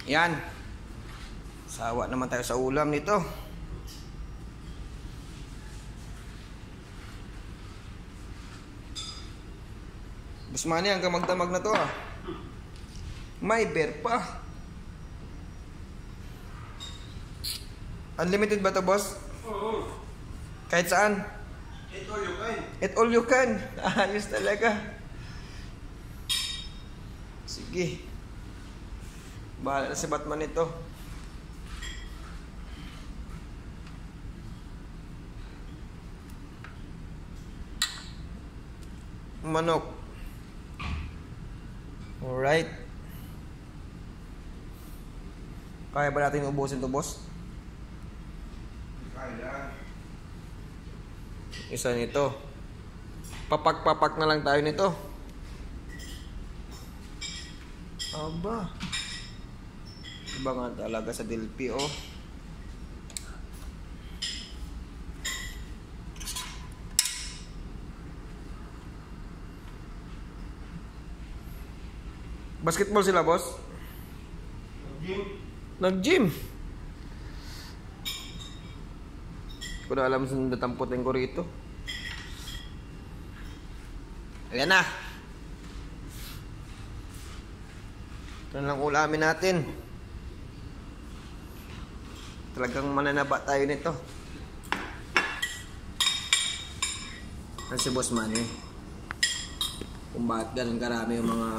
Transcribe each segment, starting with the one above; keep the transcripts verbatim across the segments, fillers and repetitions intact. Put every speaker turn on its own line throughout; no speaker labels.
Yan. Sawa naman tayo sa ulam nito. Busmani, hanggang magdamag na to ah. May beer pa. Unlimited ba to, boss?
Oo.
Kahit saan?
Eat all you can.
Eat all you can. Ayos talaga. Sige. Bahala na si Batman ito. Manok. Alright. Kaya ba natin ubusin to, boss?
Kaya.
Isa nito. Papak-papak na lang tayo nito. Aba. Iba nga talaga sa Dilpi, oh. Basketball sila, boss?
Gym.
Nag-gym. Ko na alam saan natamputin ko rito. Ayan na. Ito na lang ulamin natin. Talagang mananaba tayo nito. Ano si Boss Manny? Kung bakit ganun karami yung mga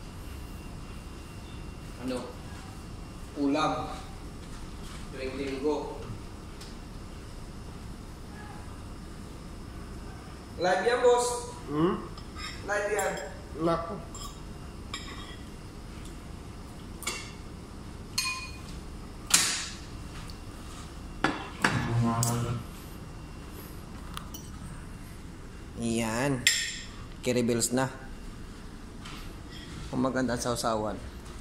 ano, ulam tuwing linggo. Live yan, boss.
Hmm?
Live yan.
Nako.
Yan. Kiribils na. Ang maganda sa usawan.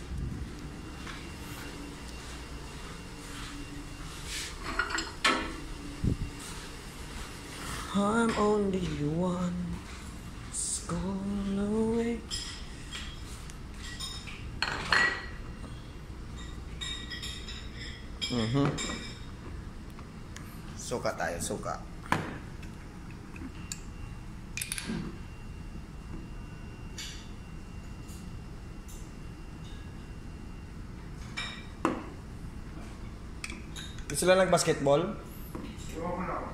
I'm only one skull away. Mhm. Suka tayo, suka. Di sila nag-basketball?
Iwan mo na ako.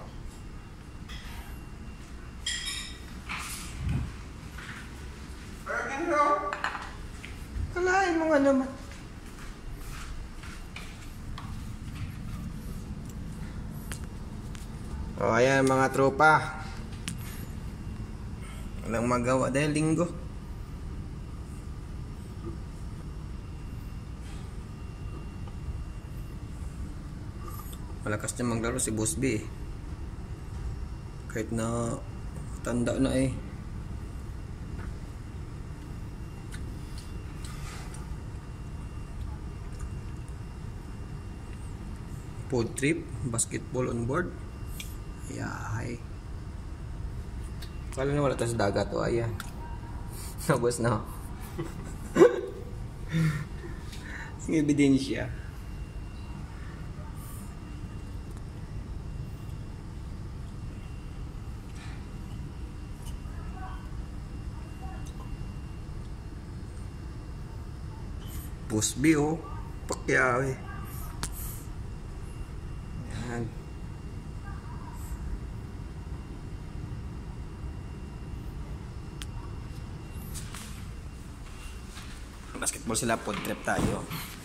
Kaya ganito.
Kalahin mo nga naman. O, ayan mga tropa. Walang magawa dahil linggo. Malakas niya maglaro si Boss B eh. Kahit na tanda na eh. Food trip, basketball on board. Ay. Kala na wala tayo sa dagat o ayan. Nabos na. Sige, ebidensya. Boss B oh. Pakyaw eh. Ayan. Basketball sila, food trip tayo.